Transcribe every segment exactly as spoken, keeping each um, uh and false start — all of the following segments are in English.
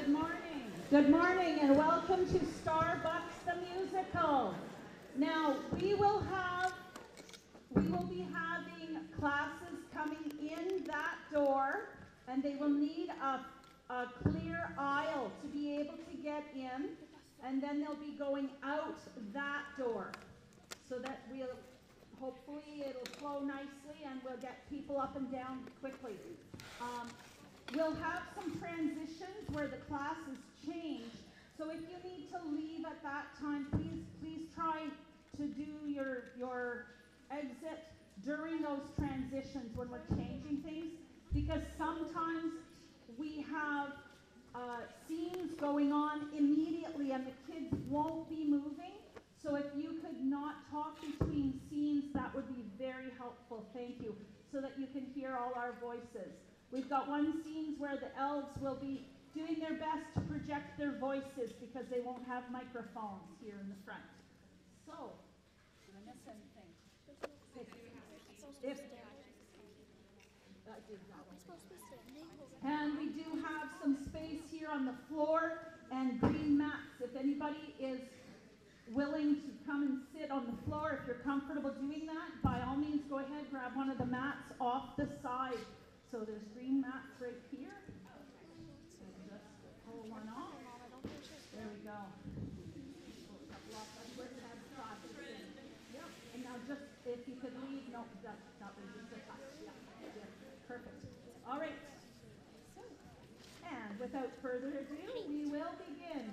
Good morning. Good morning and welcome to Starbucks the Musical. Now, we will have, we will be having classes coming in that door, and they will need a, a clear aisle to be able to get in, and then they'll be going out that door so that we'll, hopefully it'll flow nicely and we'll get people up and down quickly. Um, we'll have some transitions where the classes change, so if you need to leave at that time, please, please try to do your, your exit during those transitions when we're changing things, because sometimes we have uh, scenes going on immediately and the kids won't be moving. So if you could not talk between scenes, that would be very helpful, thank you, so that you can hear all our voices. We've got one scene where the elves will be doing their best to project their voices because they won't have microphones here in the front. So, did I miss anything? If, and we do have some space here on the floor and green mats. If anybody is willing to come and sit on the floor, if you're comfortable doing that, by all means go ahead, grab one of the mats off the side. So there's green mats right here. So just pull one off. There we go. Yep. And now just, if you could leave, no, that, that was just a touch. Yeah. Yeah. Perfect. All right. So, and without further ado, we will begin.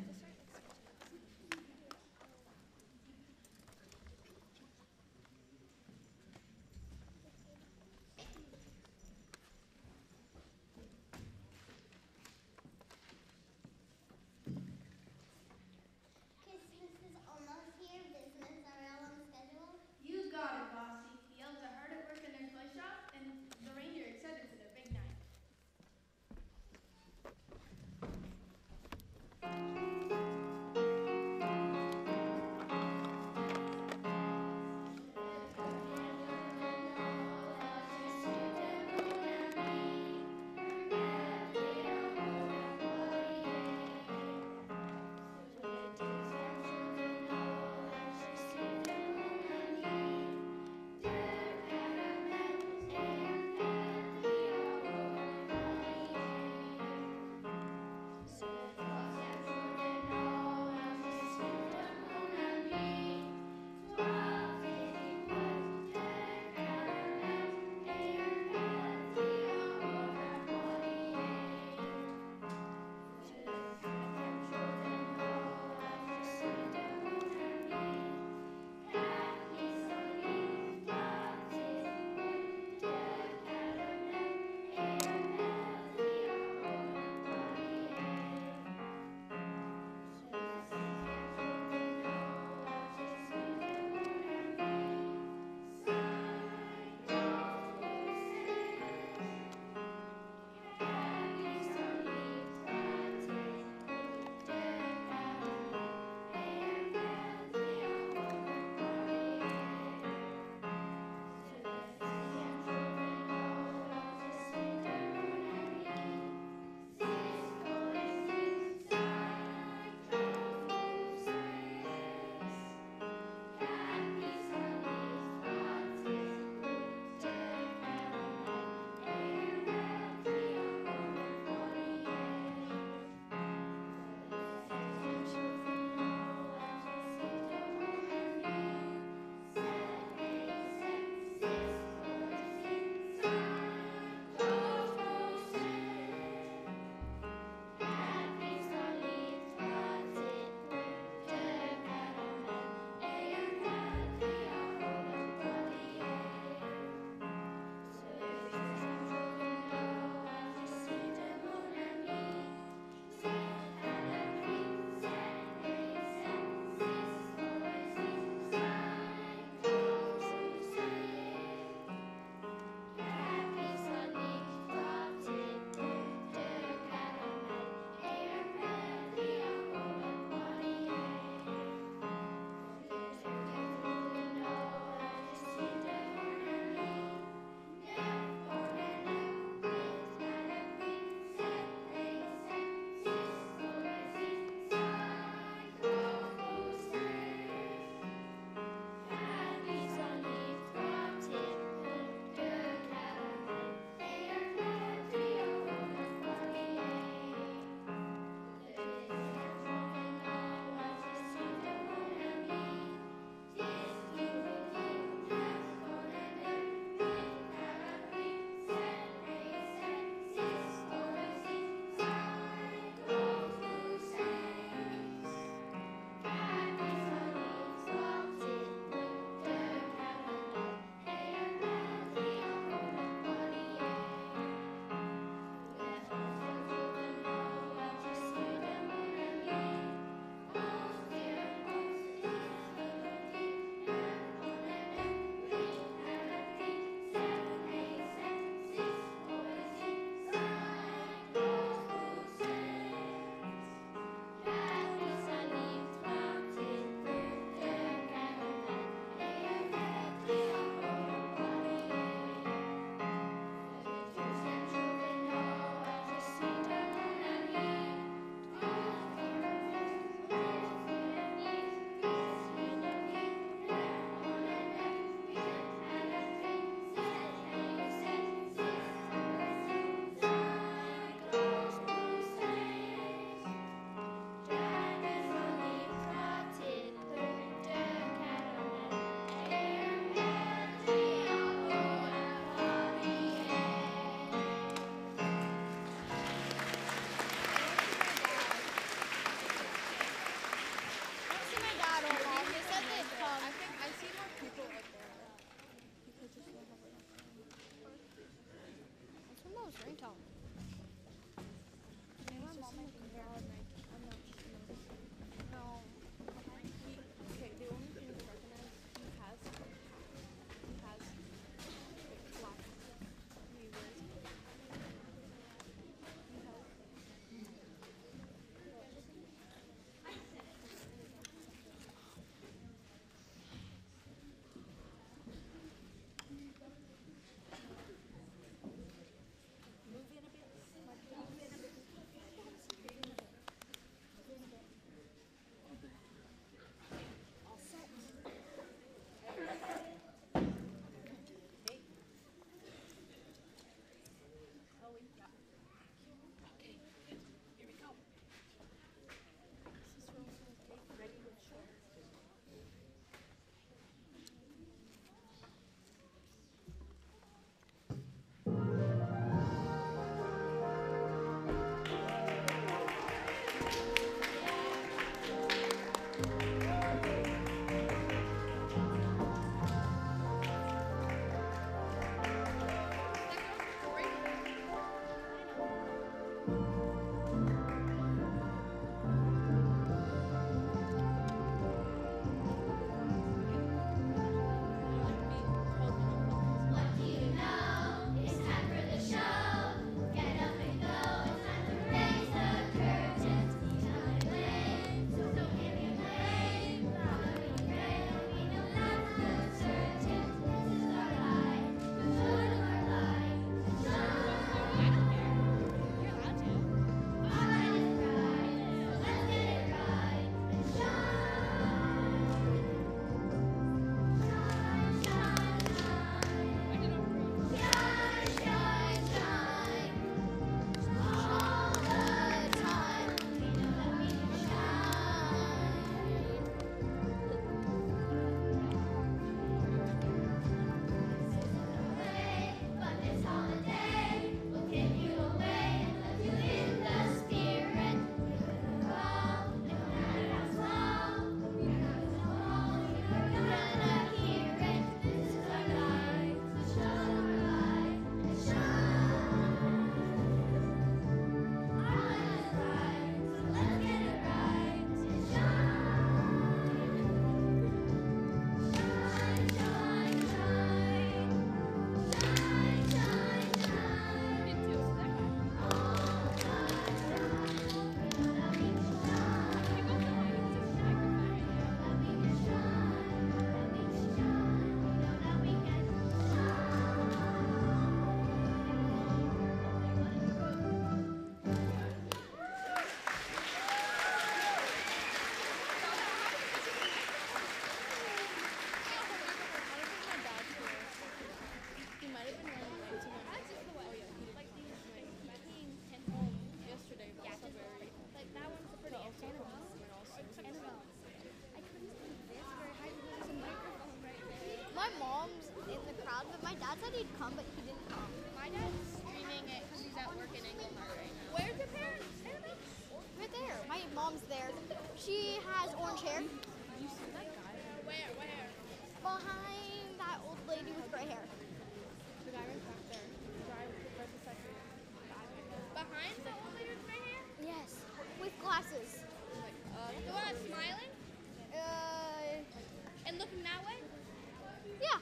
moms in the crowd, but my dad said he'd come, but he didn't come. My dad's streaming it because he's at work in Engelhart right now. Where's your parents? Right there. My mom's there. She has orange hair. You see that guy? Where? Where? Behind that old lady with gray hair. The guy right back there. The guy right beside you. Behind the old lady with gray hair? Yes. With glasses. Like, uh, the one that's smiling? Uh, And looking that way? yeah.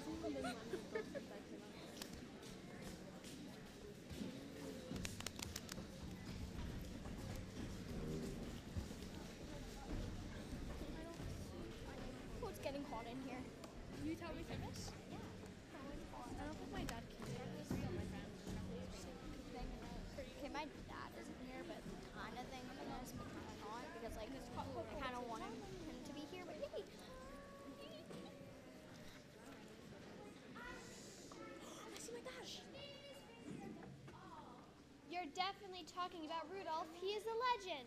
Oh, it's getting hot in here. You tell me this? Yeah. I don't think my dad can hear this. My friend. Okay, my dad isn't here, but kind of thinking this, but kind of not, because like I kind of want him, him to be here, but yay! I see my dad. You're definitely talking about Rudolph. He is a legend.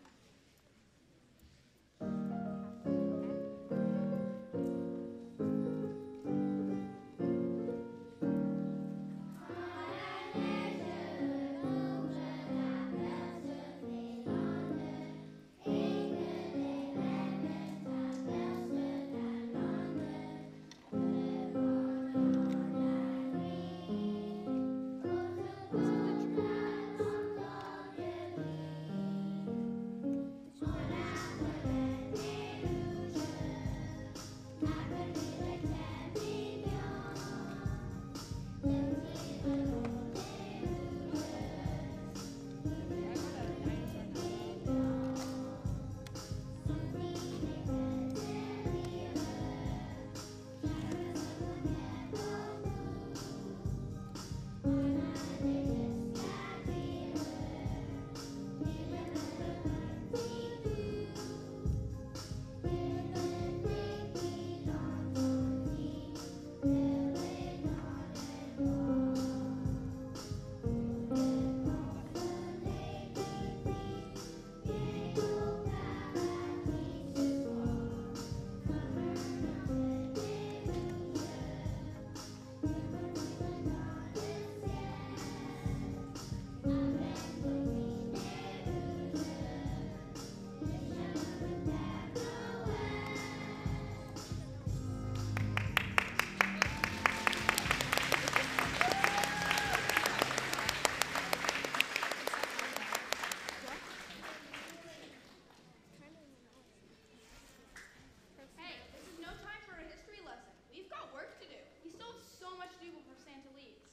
Hey, this is no time for a history lesson. We've got work to do. We still have so much to do before Santa leaves.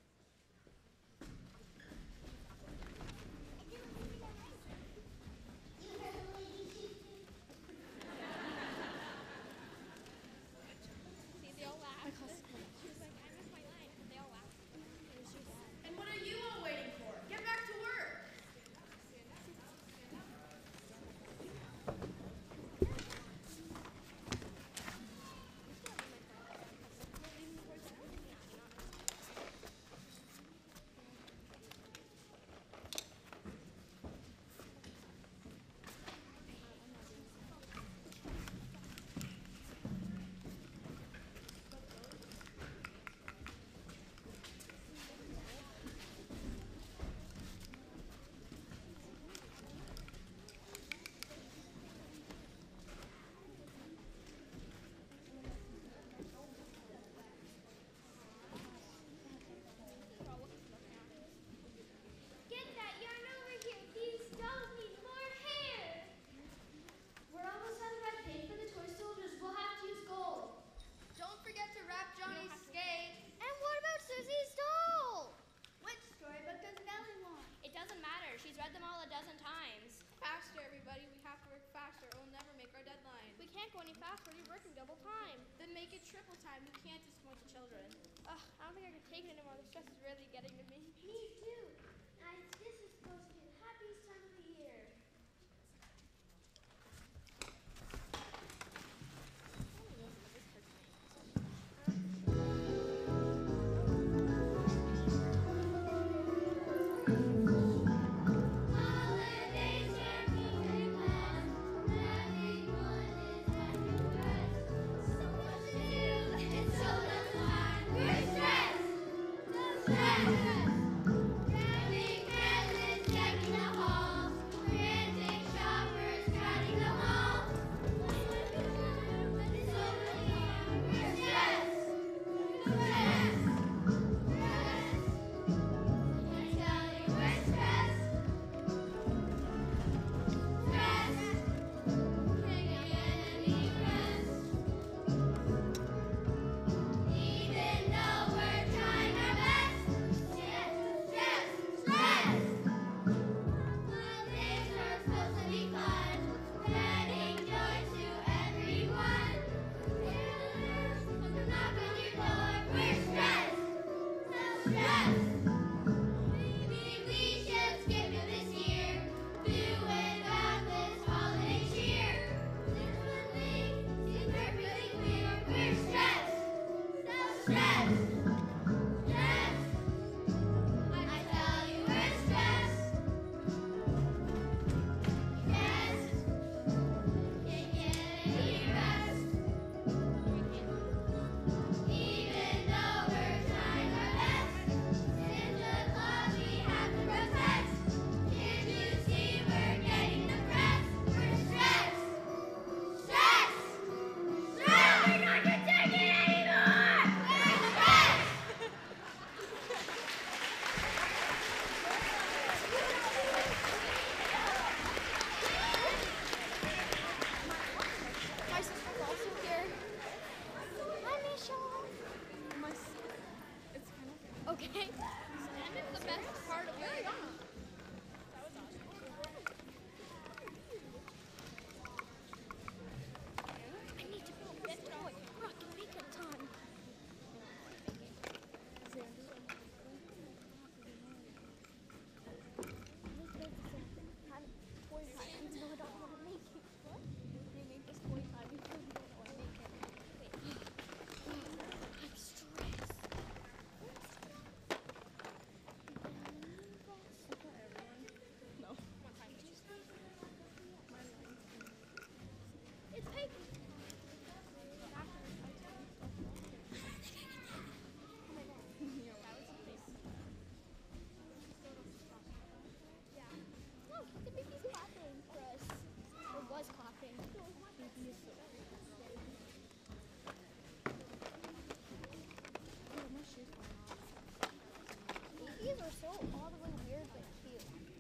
See, they all laughed. She was like, I missed my line. They all laughed. It was your dad. And what are you all waiting for? Get back to work. Get that yarn over here. These dolls need more hair. We're almost out of red paint for the toy soldiers. We'll have to use gold. Don't forget to wrap Johnny's skate. And what about Susie's doll? Which storybook does Nellie want? It doesn't matter. She's read them all a dozen times. Faster, everybody. We have to work faster or we'll never make our deadline. We can't go any faster. We're working double time. Then make it triple time. We can't disappoint the children. Ugh, I don't think I can take it anymore. The stress is really getting to me. Me too. I, this is supposed to be the happiest time of the year. Holidays are moving fast. Everyone is at your best. So much to do. It's so Okay. And it's the best part of it. That was awesome. I need to put this toy. Rock and make it time. Toy time, even though I don't want to make it. What? They make this toy time, even though I don't want to make it. Wait. I'm stressed. No. What time did you sleep? It's pink. Yeah. No, the baby's clapping for us. Or was clapping. Babies are so oddly weird but cute.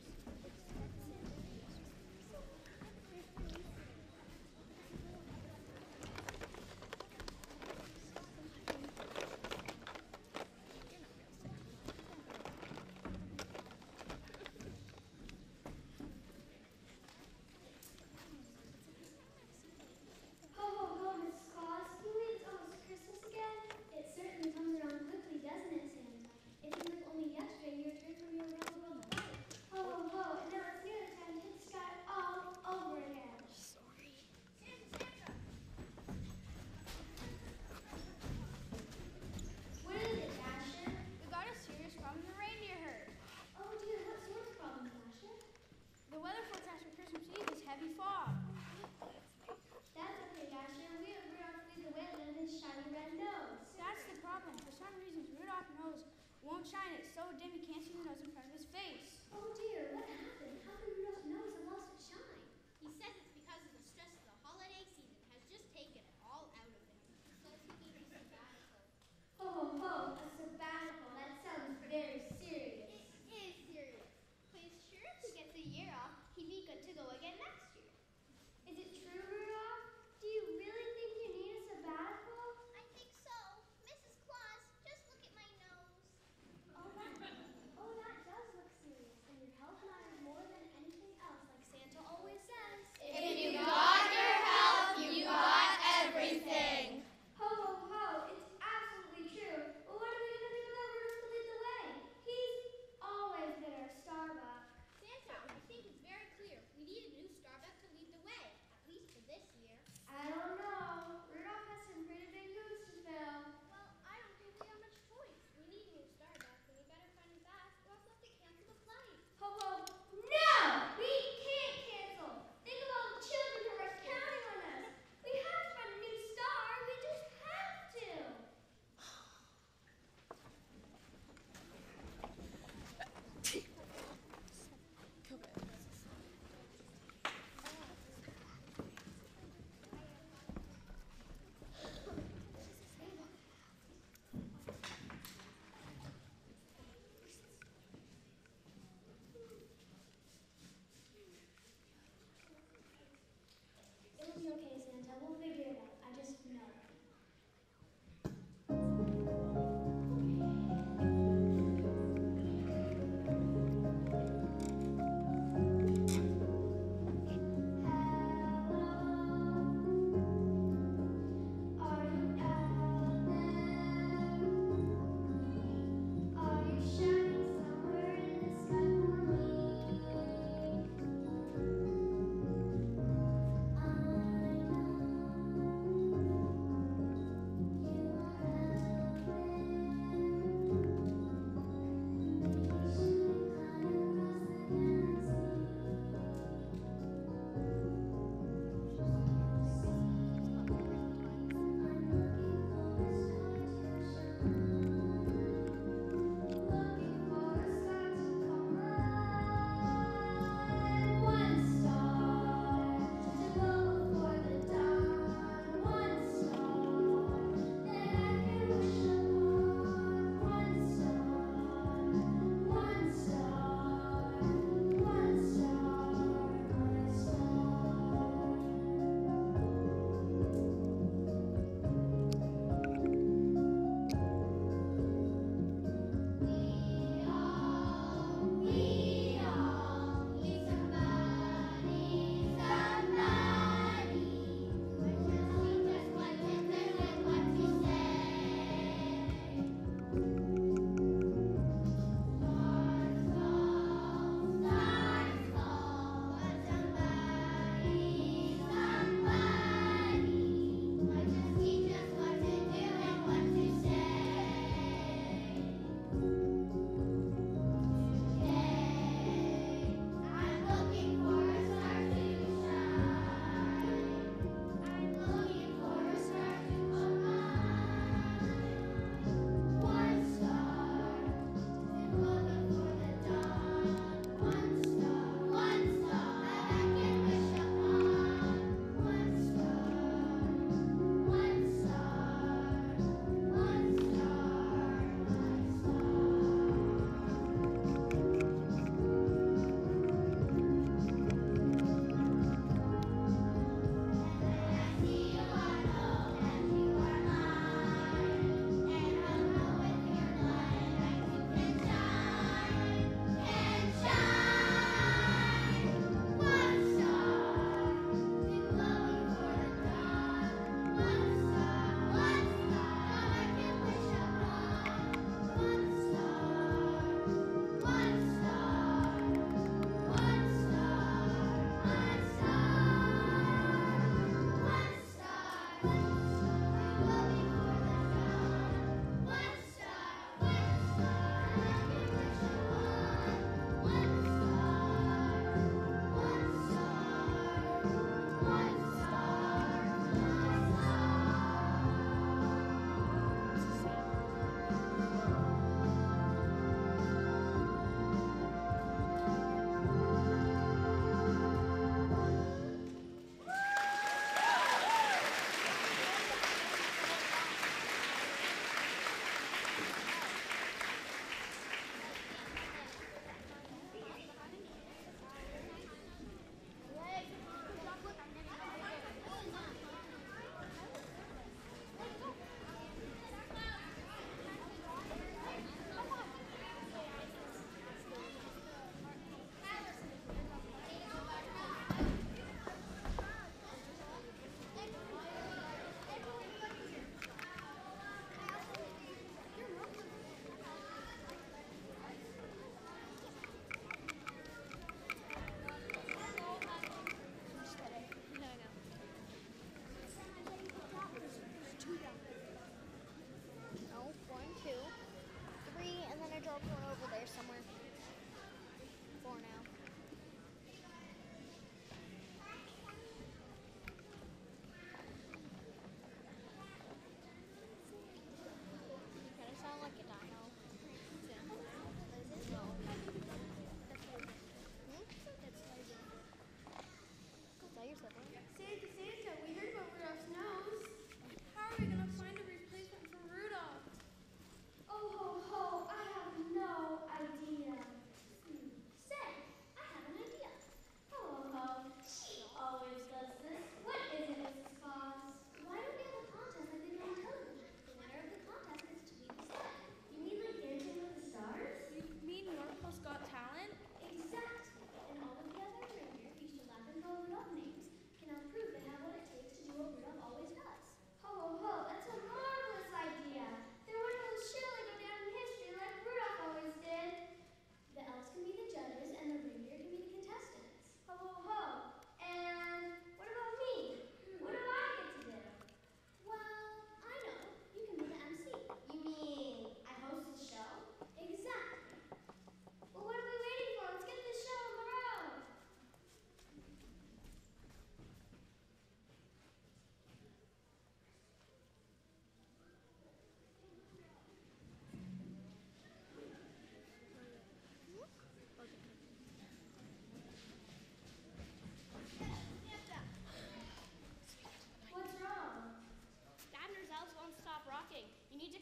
Ho, ho, ho, Missus Claus. Can you believe it's almost Christmas again? It certainly comes around quickly, doesn't it, Santa? It seems like only yesterday you returned from your around the world flight. Ho, ho, ho, and now it's nearly time to hit the sky all over again. Sorry. What is it, Dasher? We got a serious problem in the reindeer herd. Oh dear, what sort of problem, Dasher? The weather forecast for Christmas Eve is heavy fog. That's okay, Dasher. We have Rudolph lead the way and his shiny red nose. That's the problem. For some reason, Rudolph's nose won't shine. It's so dim you can't see the nose in front of his face. Oh dear, what happened? How can Rudolph's nose have lost its shine? He says it's because of the stress of the holiday season has just taken it all out of him. Says he needs a sabbatical. Ho, ho, ho, a sabbatical. That sounds very serious. It is serious. But he's sure if he gets a year off, he'd be good to go again next year. Is it true, Rudolph? Do you really think you need a sabbatical? I think so. Missus Claus, just look at my nose. Oh, that, oh, that does look serious. And your health matters more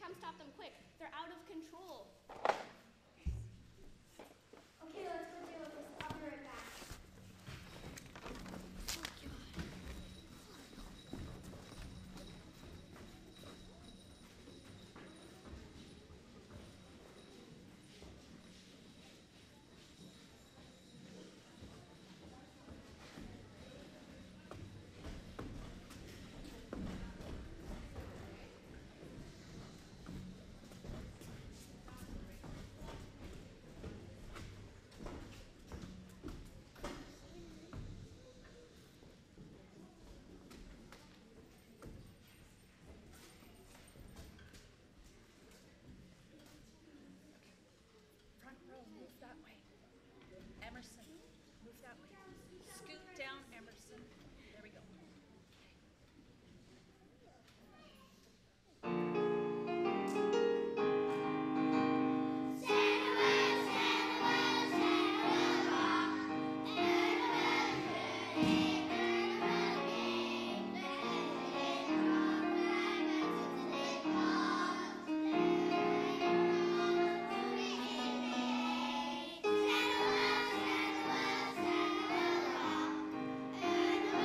come stop them quick. They're out of control. Okay, let's go deal with this. I'll be right back. Front row, move that way. Emerson, move that way. Scoot down, Emerson. There we go. Santa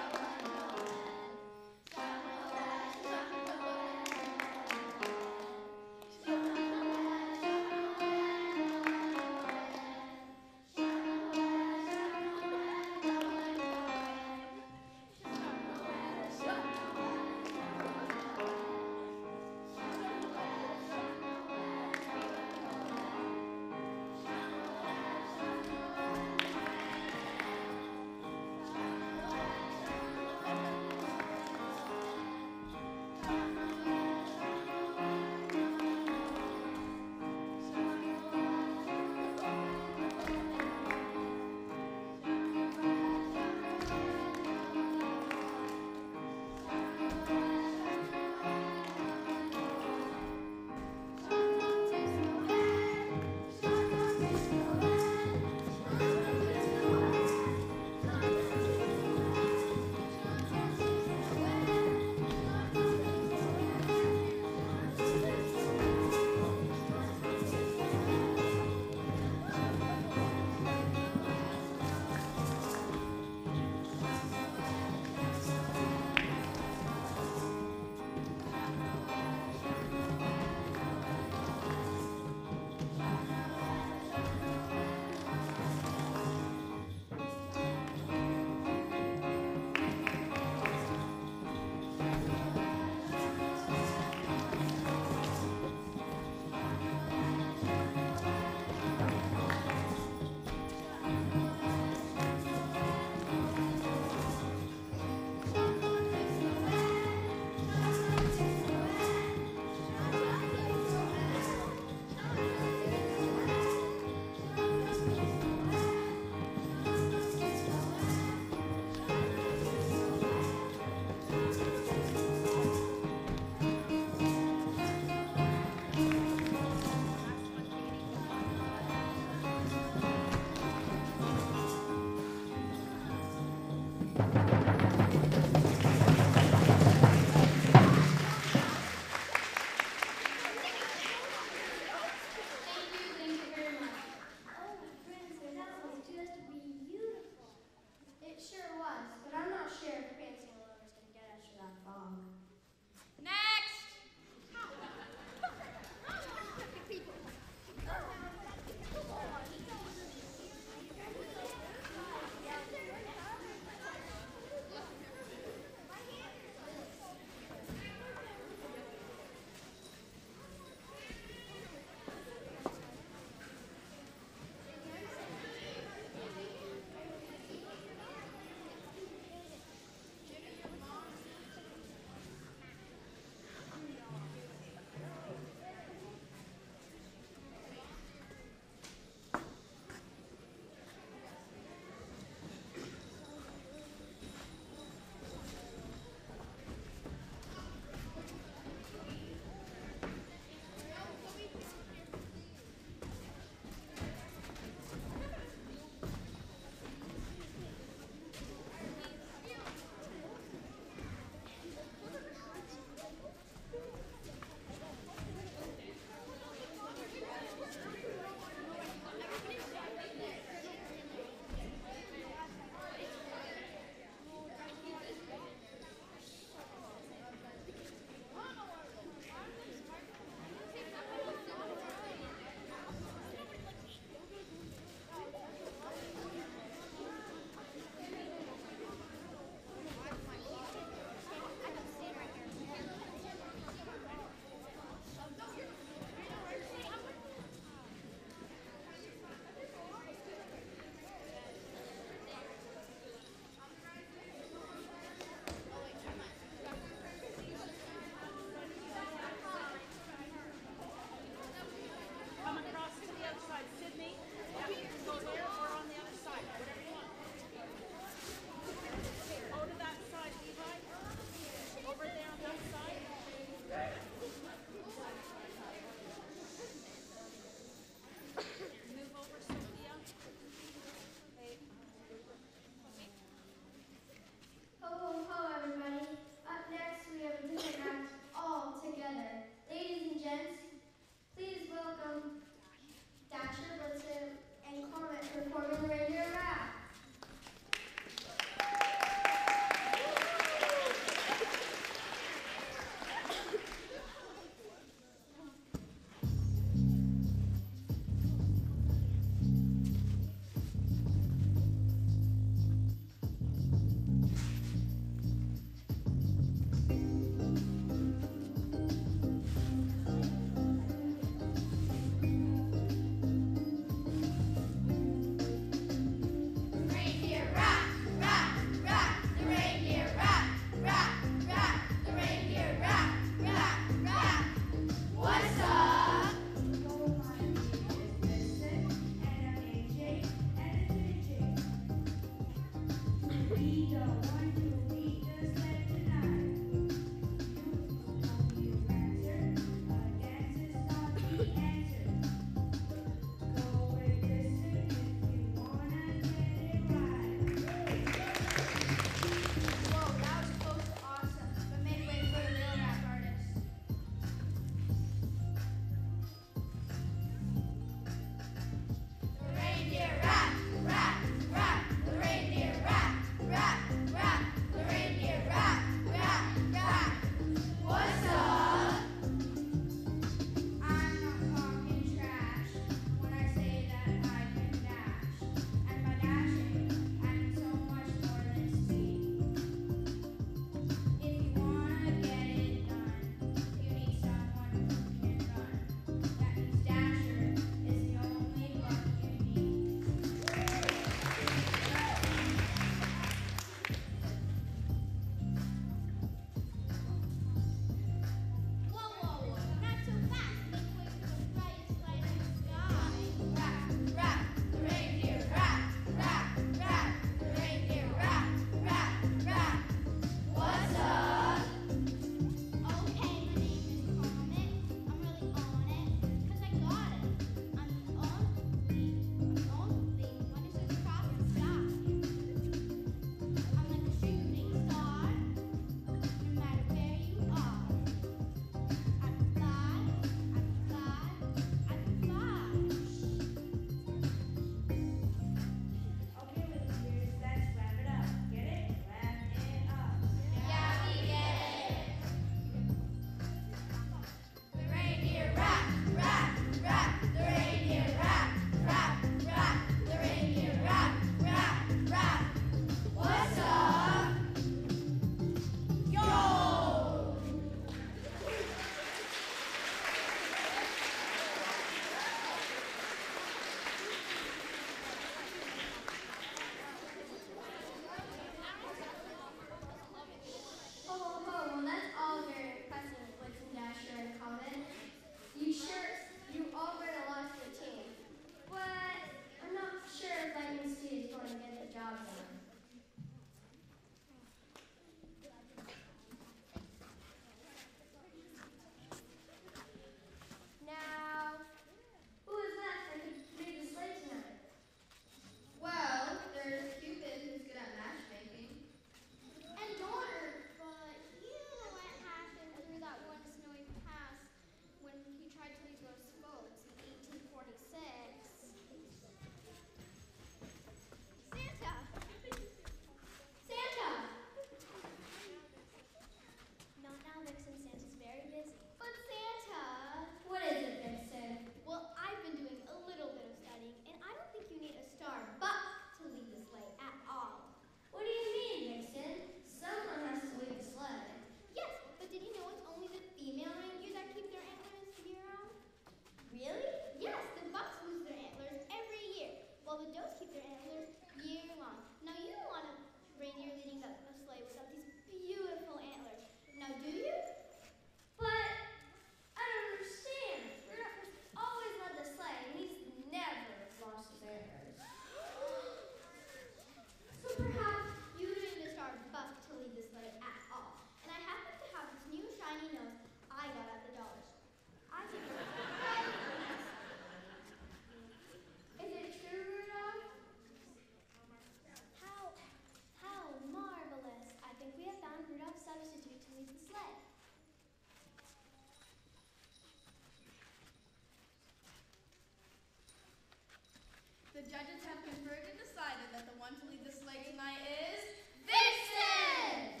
The judges have conferred and decided that the one to lead the sleigh tonight is Vixen!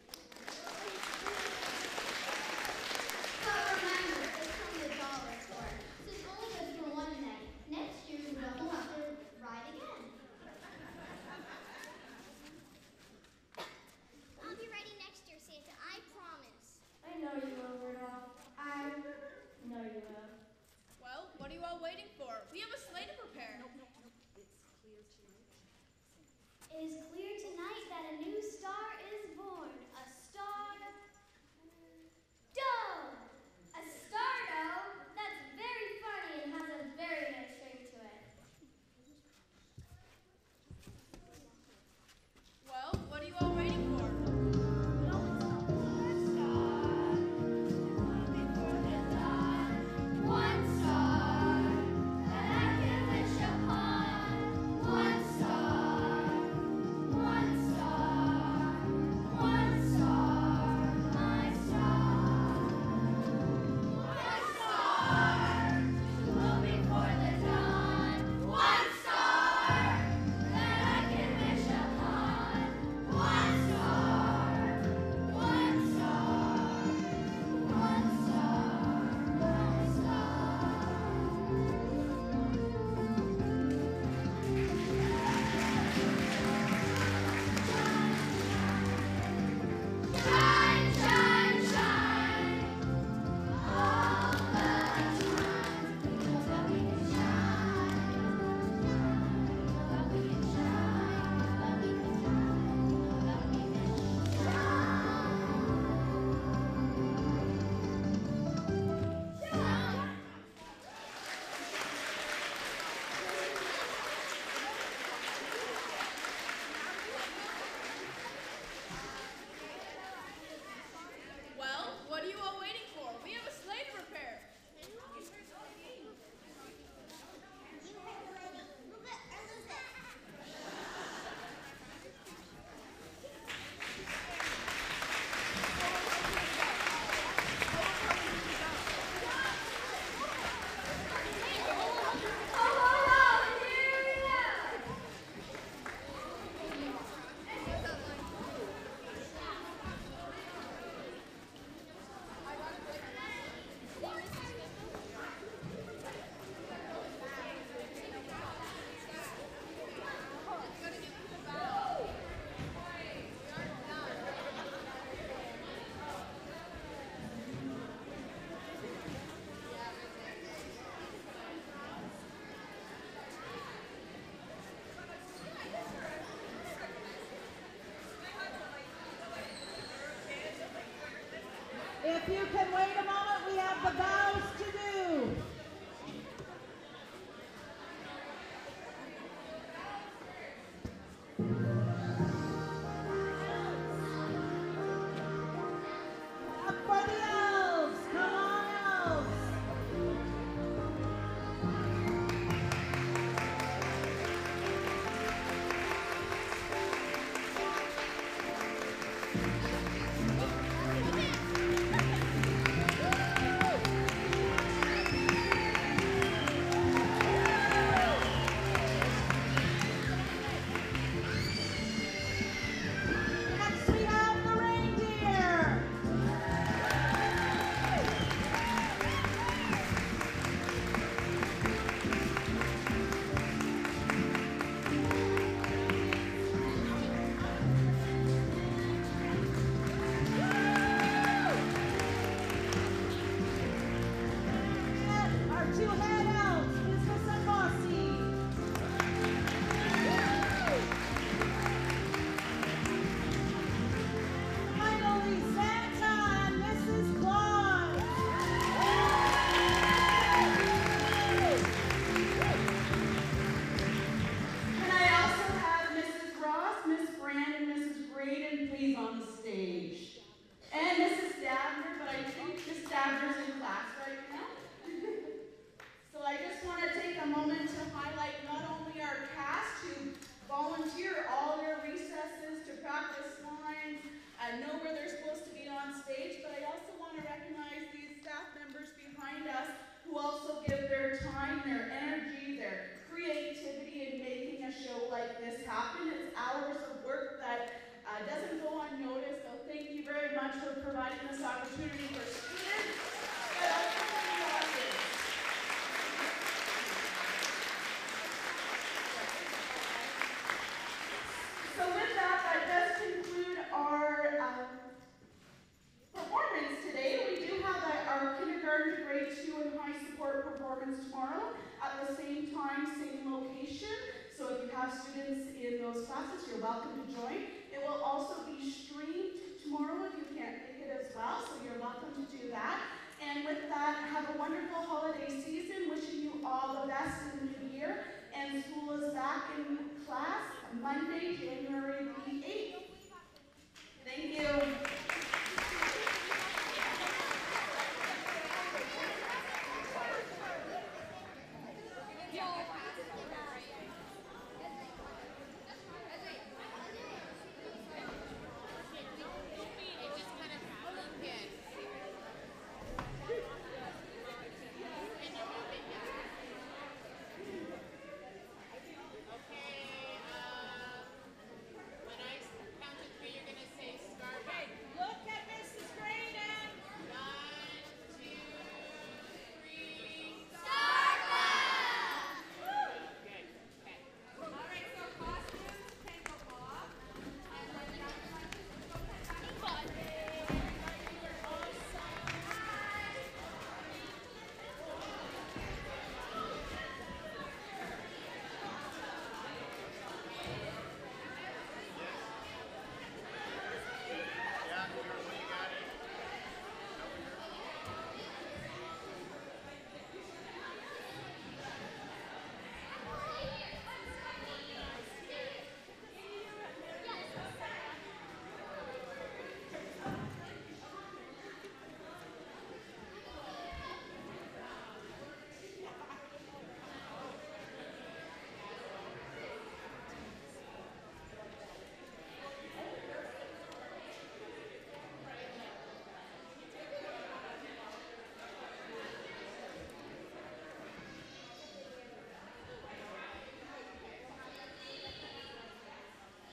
But remember, it's from the dollar store, so it's only good for one night. Next year, we will have to ride again. I'll be ready next year, Santa. I promise. I know you will, Rudolph. I know you will. Well, what are you all waiting for? We have a sleigh to prepare. It is clear tonight that a new star is born. A star doe. A star doe? That's very funny and has a very nice ring to it. Well, what are you all waiting for? One star that I can wish upon. One star, one star, one star, my star. One star to go before the dawn. One star that I can wish upon. One star, one star, one star, my Shine, shine, shine, all the time. Know that we can shine, know that we can shine, know that we can shine, know that we can shine. Shine. Well, what are you all waiting for? We have a sleigh to prepare. Oh, oh, oh, here we go. If you can wait a moment, we have the vows to do. Up for the elves. Come on, elves. Woo! much for providing this opportunity for students and our community audience. So with that, that does conclude our um, performance today. We do have a, our kindergarten to grade two and high support performance tomorrow at the same time, same location. So if you have students in those classes, you're welcome to join. It will also be streamed tomorrow if you can't make it as well, so you're welcome to do that. And with that, have a wonderful holiday season. Wishing you all the best in the new year. And school is back in class Monday, January